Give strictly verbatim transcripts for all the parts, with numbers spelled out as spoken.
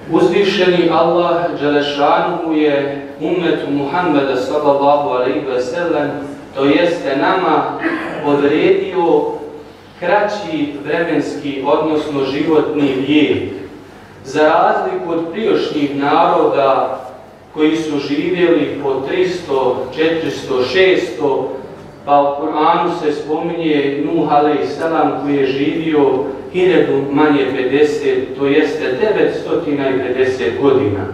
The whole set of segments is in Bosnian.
Uzvišeni Allah Đelešanuhu je ummetu Muhammeda sallallahu alejhi ve sellem, to jeste nama, odredio kraći vremenski, odnosno životni vijek. Za razliku od prijašnjih naroda koji su živjeli po tristo, četiristo, šesto, pa u Kur'anu se spominje Nuh alejhi selam koji je živio hiljadu manje pedeset, to jeste devetsto pedeset godina.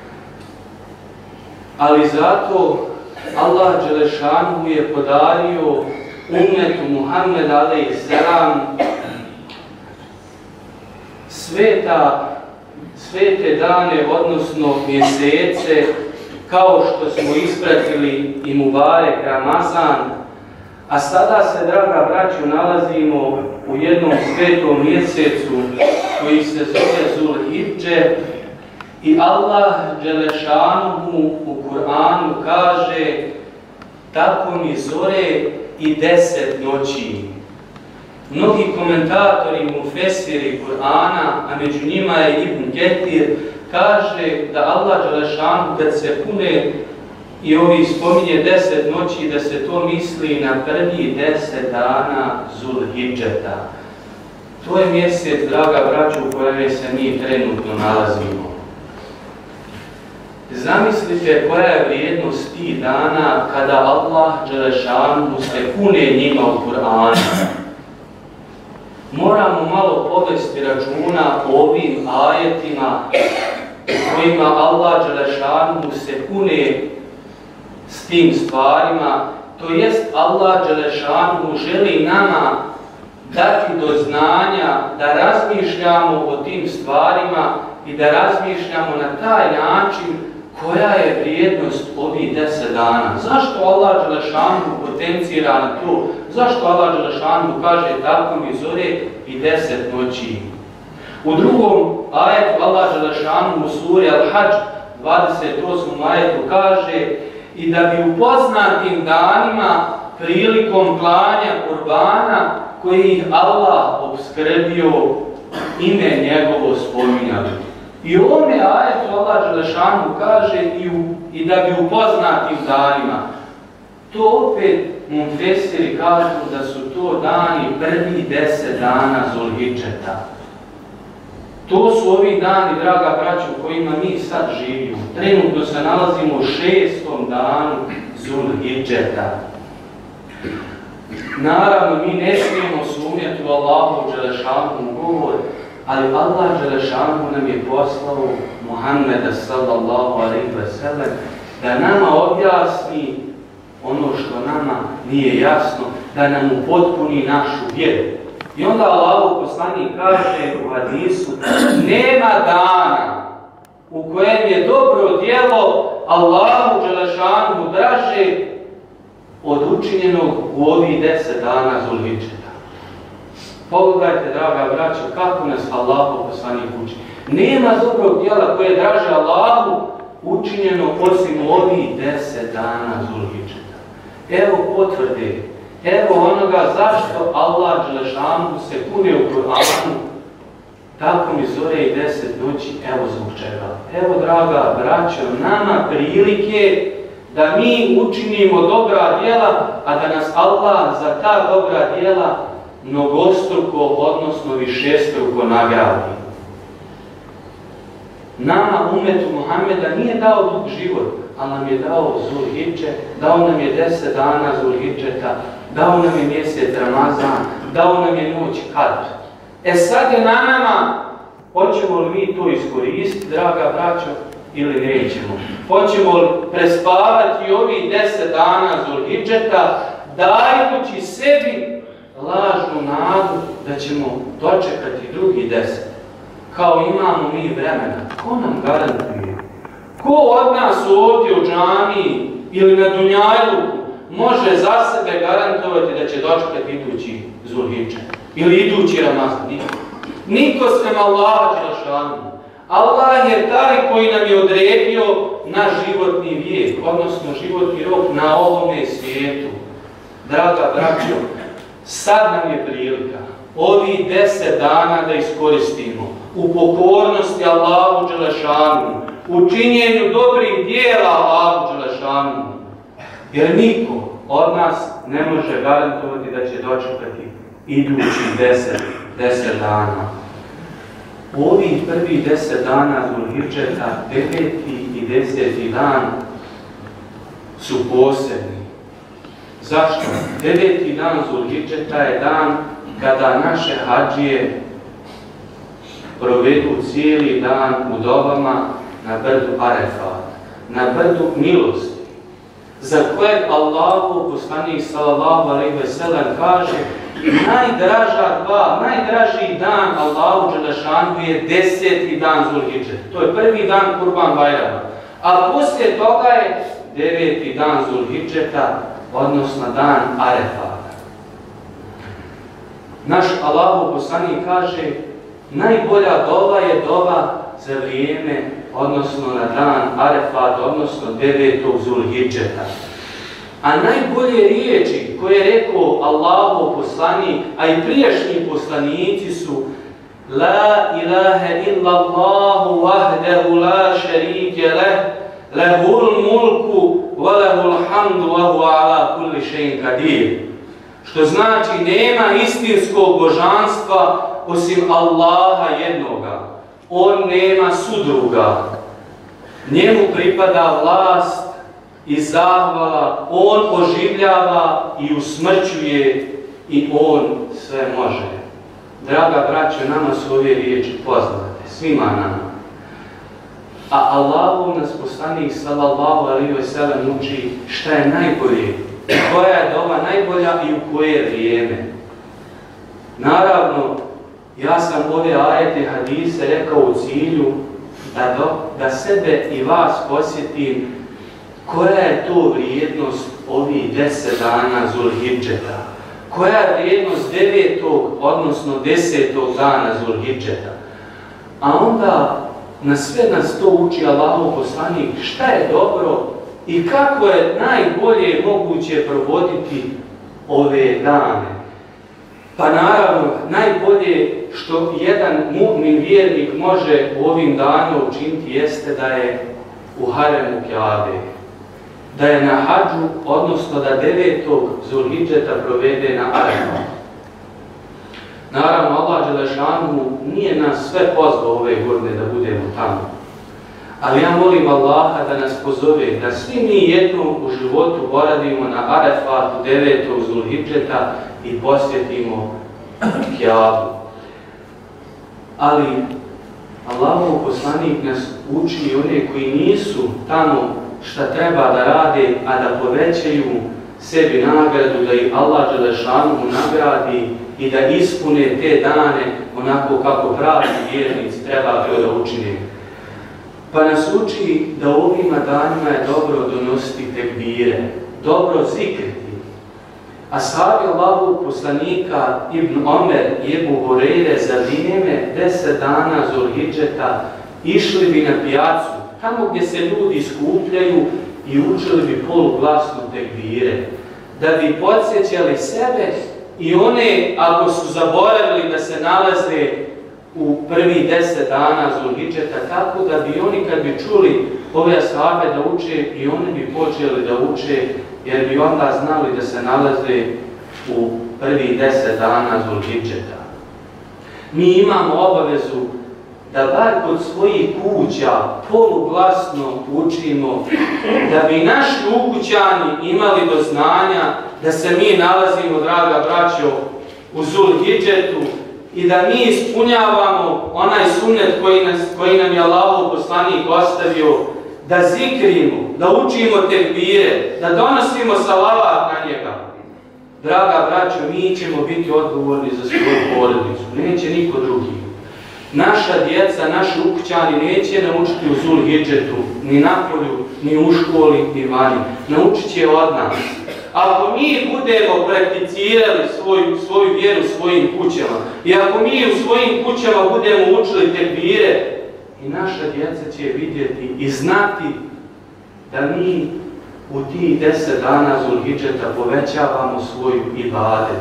Ali zato Allah Đelešanuhu je podario ummetu Muhammeda alejhi selam sveta, svete dane, odnosno mjesece, kao što smo ispratili i Mubarek Ramazan. A sada se, draga braćo, nalazimo u jednom svetom mjesecu koji se zove Zulhidže i Allah Đelešanuhu u Kur'anu kaže: tako mi zore i deset noći. Mnogi komentatori, mufesiri Kur'ana, a među njima je Ibn Ketir, kaže da Allah Đelešanuhu kad se pune i ovi spominje deset noći, da se to misli na prvi deset dana Zulhidžeta. To je mjesec, draga braćo, u kojem se mi trenutno nalazimo. Zamislite koja je vrijednost tih dana kada Allah Đelešanuhu se kune njima u Kur'anu. Moramo malo povesti računa o ovim ajetima u kojima Allah Đelešanuhu se kune s tim stvarima, to jest Allah Đelešanuhu želi nama dati do znanja da razmišljamo o tim stvarima i da razmišljamo na taj način koja je vrijednost ovih deset dana. Zašto Allah Đelešanuhu potencira na to? Zašto Allah Đelešanuhu kaže tako mi zore i deset noći? U drugom ajetu Allah Đelešanuhu u suri Al-Hadž dvadeset osmom ajetu kaže: i da bi u poznatim danima prilikom klanja kurbana koji ih Allah obskrbio ime njegovo spominjali. I u ovome ajetu Allah Đelešanuhu kaže i, u, i da bi u poznatim danima. To opet mufesiri kažu da su to dani prvi deset dana Zulhidžeta. To su ovi dani, draga braćo, u kojima mi sad živimo. Trenutno se nalazimo u šestom danu Zulhidžeta. Naravno, mi ne smijemo sumnjati u Allahu Đelešanuhu govor, ali Allah Đelešanuhu nam je poslao Muhammeda sallallahu alejhi ve sellem da nama objasni ono što nama nije jasno, da nam upotpuni našu vjeru. I onda Allahov poslanik kaže u hadisu: nema dana u kojem je dobro djelo Allahu Đelešanuhu draže od učinjenog u ovih deset dana Zulhidžeta. Pogledajte, draga braćo, kako nas Allahov poslanik uči. Nema dobrog djela koje je draže Allahu učinjeno osim ovih deset dana Zulhidžeta. Evo potvrde. Evo onoga zašto Allah Đelešanuhu se kune u Kur'anu, tako mi zore i deset noći, evo zbog čega. Evo, draga braćo, nama prilike da mi učinimo dobra djela, a da nas Allah za ta dobra djela mnogostruko, odnosno višestruko nagradi. Nama, ummetu Muhammeda, nije dao dug život, ali nam je dao Zulhidže, dao nam je deset dana Zulhidžeta, dao nam je mjesec Ramazan, dao nam je noć Kadr. E sad je na nama, hoćemo li mi to iskoristiti, draga braćo, ili nećemo? Hoćemo li prespavati ovih deset dana Zulhidžeta, dajući sebi lažnu nadu da ćemo dočekati drugi deset? Kao imamo mi vremena, ko nam garantuje? Ko od nas ovdje u džamiji ili na Dunjajluku može za sebe garantovati da će dočekati idući Zulhidže ili idući Ramazan? Niko. Niko sem Allaha Đelešanuhu. Allah je taj koji nam je odredio naš životni vijek, odnosno životni rok na ovome svijetu. Draga braćo, sad nam je prilika ovi deset dana da iskoristimo u pokornosti Allahu Đelešanu, u činjenju dobrih dijela Allahu Đelešanu. Jer niko od nas ne može garantovati da će dočekati idući deset, deset dana. U ovih prvih deset dana Zulhidžeta, deveti i deseti dan su posebni. Zašto? Deveti dan Zulhidžeta je dan kada naše hadžije provedu cijeli dan u dobama na brdu Arefat, na brdu milosti, za kojeg Allahu poslanik sallallahu alejhi ve sellem kaže najdraža dva, najdražiji dan Allahu Đelešanu je deseti dan Zulhidžeta. To je prvi dan Kurban Bajrama. A poslije toga je deveti dan Zulhidžeta, odnosno dan Arefata. Naš Allahu poslanik kaže najbolja dova je dova za vrijeme, odnosno na dan Arefat, odnosno devetog Zulhidžeta. A najbolje riječi koje je rekao Allahov poslanik, a i prijašnji poslanici su La ilaha illallahu wahdahu la šarike leh, lehul mulku wa lehul hamdu wa huwa ala kulli šejin kadir. Što znači nema istinskog božanstva osim Allaha jednoga. On nema sudruga. Njemu pripada vlast i zahvala, on oživljava i usmrćuje i on sve može. Draga braćo, nama su ove riječi poznate, svima nama. A Allahov nas poslanik sallallahu alejhi ve sellem uči šta je najbolje, koja je dova najbolja i u koje vrijeme. Naravno, ja sam ove ajete hadise rekao u cilju da, do, da sebe i vas posjetim koja je to vrijednost ovih deset dana Zulhidžeta, koja je vrijednost devetog, odnosno desetog dana Zulhidžeta. A onda na sve nas to uči Allahov poslanik šta je dobro i kako je najbolje moguće provoditi ove dane. Pa naravno, najbolje što jedan mu'min vjernik može u ovim danima učiniti jeste da je u haremu Kjabe, da je na hadžu, odnosno da devetog Zulhidžeta provede na Arefat. Naravno, Allah Đelešanu nije nas sve pozvao ove godine da budemo tamo. Ali ja molim Allaha da nas pozove, da svi mi jednom u životu boravimo na Arefatu devetog Zulhidžeta i posjetimo Kjabu. Ali Allahov poslanik nas uči i one koji nisu tamo šta treba da rade, a da povećaju sebi nagradu, da ih Allah Đelešanu nagradi i da ispune te dane onako kako pravi vjernici treba to da učine. Pa nas uči da u ovima danima je dobro donositi tekbire, dobro zikriti. Ashabi Allahovog poslanika Ibn Omer i Ebu Hureyre za vrijeme deset dana Zulhidžeta išli bi na pijacu, tamo gdje se ljudi skupljaju i učili bi poluglasno tekbire, da bi podsjećali sebe i one, ako su zaboravili da se nalaze u prvih deset dana Zulhidžeta, tako da bi oni kad bi čuli ove ashabe da uče i oni bi počeli da uče, jer bi onda znali da se nalaze u prvih deset dana Zulhidžeta. Mi imamo obavezu da bar kod svojih kuća poluglasno učimo, da bi naši ukućani imali do znanja da se mi nalazimo, draga braćo, u Zulhidžetu i da mi ispunjavamo onaj sunnet koji, nas, koji nam je Allahov poslanik ostavio, da zikrimo, da učimo tekbire, da donosimo salavat na njega. Draga braćo, mi ćemo biti odgovorni za svoju porodicu, neće niko drugi. Naša djeca, naši ukućani neće naučiti u Zulhidžetu, ni na polju, ni u školi, ni vani. Naučit će od nas. Ako mi budemo prakticirali svoju, svoju vjeru svojim kućama i ako mi u svojim kućama budemo učili tekbire, i naša djeca će vidjeti i znati da mi u tih deset dana Zulhidžeta povećavamo svoju ibadet,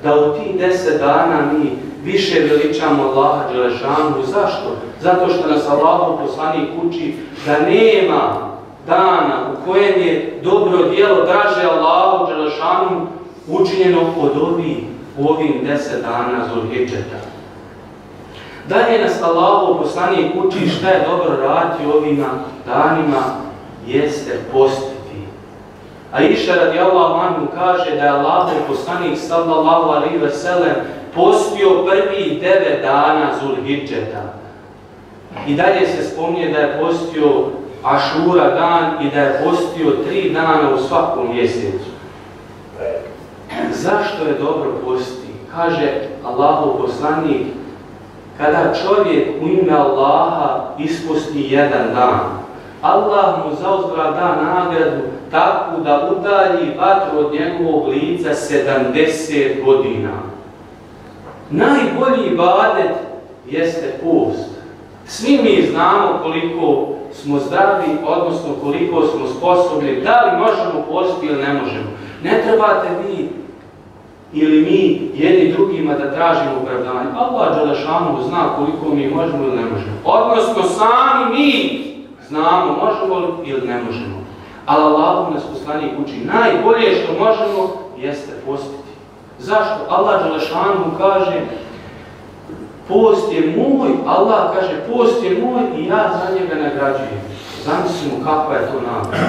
da u tih deset dana mi više veličamo Allaha dželešanu. Zašto? Zato što nas Allahov poslanik uči da nema dana u kojem je dobro djelo draže Allahu dželešanu učinjeno od ovih u ovim deset dana Zulhidžeta. Dalje nas Allahov poslanik uči šta je dobro raditi ovima danima, jeste postiti. Aisha radijallahu anhu kaže da je Allahov poslanik sallallahu alejhi ve sellem postio prvih devet dana Zulhidžeta. I dalje se spominje da je postio Ašura dan i da je postio tri dana u svakom mjesecu. Zašto je dobro postiti? Kaže Allahov poslanik, kada čovjek u ime Allaha isposti jedan dan, Allah mu zauzvrat da nagradu takvu da udalji vatru od njegovog lica sedamdeset godina. Najbolji ibadet jeste post. Svi mi znamo koliko smo zdravi, odnosno koliko smo sposobni, da li možemo postiti ili ne možemo. Ne trebate vi ili mi jedni drugima da tražimo opravdanje. Allah dželešanu zna koliko mi možemo ili ne možemo. Odnosno sami mi znamo možemo li ili ne možemo. Ali Allah nas poslanik uči najbolje što možemo jeste postiti. Zašto? Allah dželešanu kaže post je moj, Allah kaže post je moj i ja za njega nagrađujem. Zamislimo kakva je to nagrada.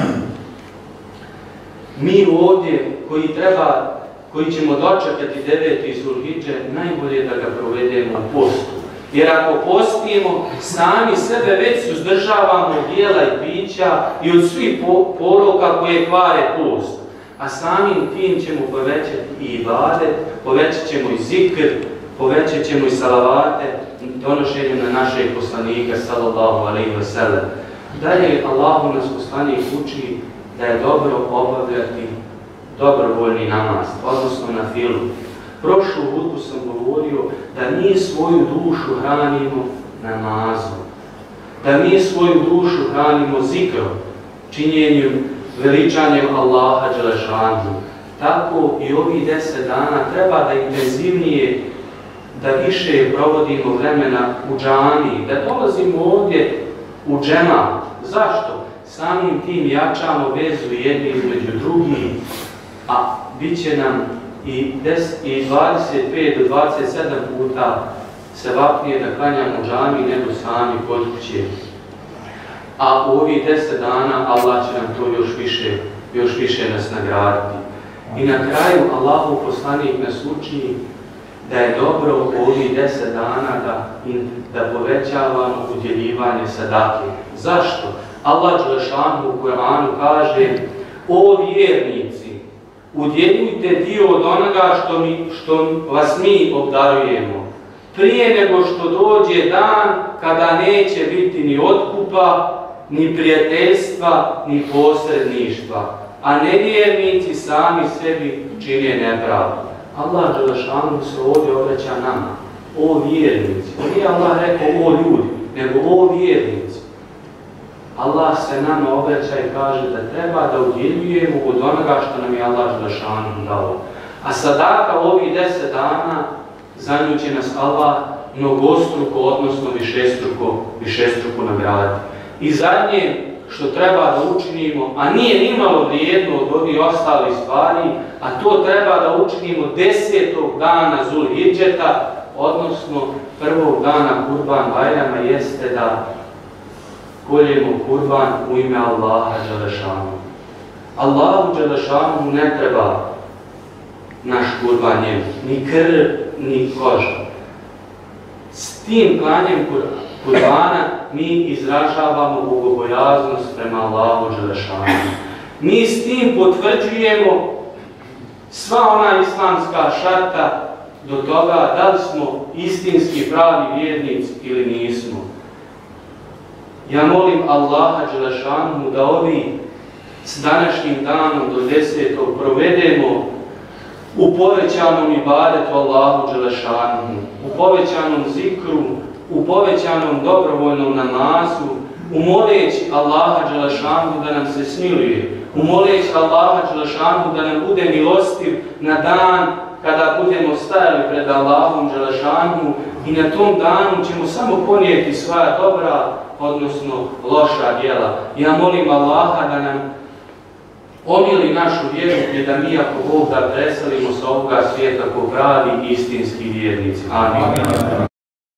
Mi ovdje koji treba, koji ćemo dočekati deveti Zulhidže, najbolje da ga provedemo u postu. Jer ako postimo, sami sebe već suzdržavamo od jela i pića i od svih poroka koje kvare post. A samim tim ćemo povećati i ibadet, povećat ćemo i zikr, povećat ćemo i salavate, donošenjem na našeg poslanika sallallahu alejhi ve sellem. Dalje Allahu nas poslanik uči da je dobro obavljati dobrovoljni namaz, odnosno na filu. Prošlu putu sam govorio da mi svoju dušu hranimo namazom, da mi svoju dušu hranimo zikrom, činjenjem, veličanjem Allaha dželešanu. Tako i ovih deset dana treba da intenzivnije, da više provodimo vremena u džamiji, da dolazimo ovdje u džemat. Zašto? Samim tim jačamo vezu jedni između drugih, a bit će nam i dvadeset pet do dvadeset sedam puta se vapnije da klanjamo u džamiji nego sami kod kuće. A u ovih deset dana Allah će nam to još više, još više nas nagraditi. I na kraju Allahov poslanik nas uči da je dobro u ovih deset dana da, da povećavamo udjeljivanje sadake. Zašto? Allah dželešanu u Kur'anu kaže: o vjernici, udjeljujte dio od onoga što, mi, što vas mi obdarujemo, prije nego što dođe dan kada neće biti ni otkupa, ni prijateljstva, ni posredništva, a nevjernici sami sebi čine nepravdu. Allah dželešanu se ovdje obraća nama, o vjernici. Nije Allah rekao o ljudi, nego o vjernici. Allah se nama obraća i kaže da treba da udjeljujemo od onoga što nam je Allah dželešanu dao. A sadaka ovih deset dana, za nju će nas Allah mnogostruko, odnosno višestruko, višestruko nagraditi. I zadnje što treba da učinimo, a nije nimalo vrijedno od ovih ostalih stvari, a to treba da učinimo desetog dana Zulhidžeta, odnosno prvog dana Kurban Bajrama, jeste da koljemo kurban u ime Allaha dželešanu. Allahu dželešanu ne treba naš kurban njemu, ni krv, ni koža. S tim klanjem kurbana mi izražavamo bogobojaznost prema Allahu dželešanu. Mi s tim potvrđujemo sva ona islamska šarta do toga da li smo istinski pravi vjernici ili nismo. Ja molim Allaha dželešanu da ovi s današnjim danom do desetog provedemo u povećanom ibadetu Allahu dželešanu, u povećanom zikru, u povećanom dobrovoljnom namazu, umoleći Allaha dželešanu da nam se smiluje, umoleći Allaha dželešanu da nam bude milostiv na dan kada budemo stajali pred Allahom Đelešanu i na tom danu ćemo samo ponijeti svoja dobra, odnosno loša djela. Ja molim Allaha da nam omili našu vjeru i da mi ako Bog da preselimo sa ovoga svijeta ko pravi istinski vjernici. Amin.